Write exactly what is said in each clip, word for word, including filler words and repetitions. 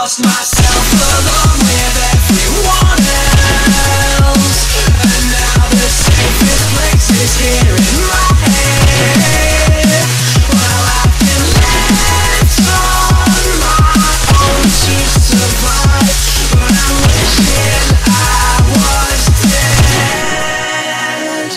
lost myself along with everyone else, and now the safest place is here in my head. Well, I've been left on my own to survive, but I'm wishing I was dead.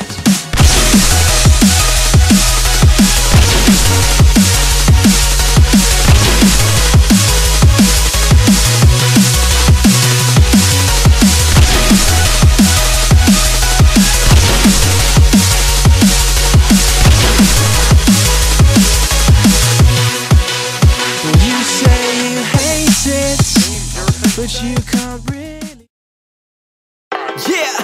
But you can't really. Yeah.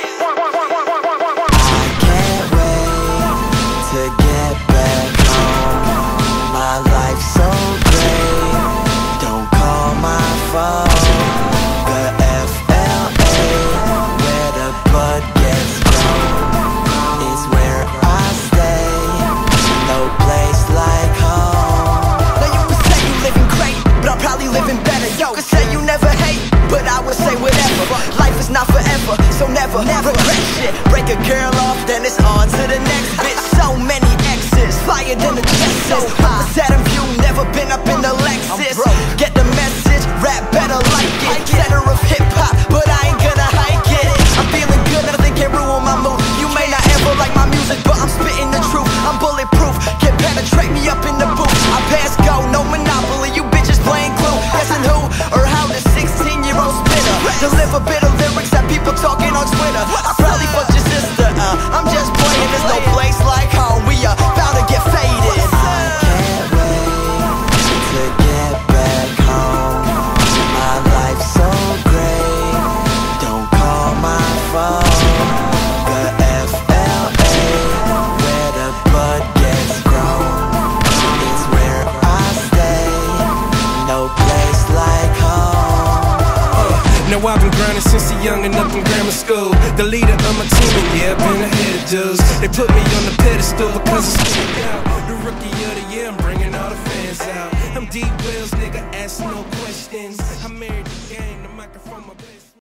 I can't wait to get back home. My life's so great. Don't call my phone. The F L A, where the blood gets grown, is where I stay. No place like home. Now you can say you living great, but I'm probably living better. Yo, could say you never hate, but I would say whatever. Life is not forever, so never, never regret shit. Break a girl off, then it's on to the next bitch. So many exes, flyer than the Texas. I'm a Saturn view, never been up in the Lexus. Get the message, rap better like it. Center of hip hop, but I ain't gonna hike it. I'm feeling good, nothing can ruin my mood. You may not ever like my music, but I'm spitting the truth. I'm bulletproof, can penetrate me up in the booth. I pass go, no monopoly, you bitches playing glue. Guessing who or how the sixteen year old spitter deliver bitter lyrics that people talking on Twitter. I probably fucked your sister, uh, I'm just playing. There's no place like home, we are bound to get faded. I can't wait to get back home. My life's so great. Don't call my phone. The F L A, where the blood gets grown, is where I stay. No place like home. Now I've been grinding since a youngin' up in grammar school. The leader of my team, and yeah, I've been ahead of dudes. They put me on the pedestal because I stand out. The rookie of the year, I'm bringing all the fans out. I'm D Wells, nigga, ask no questions. I married the game, the microphone, my best.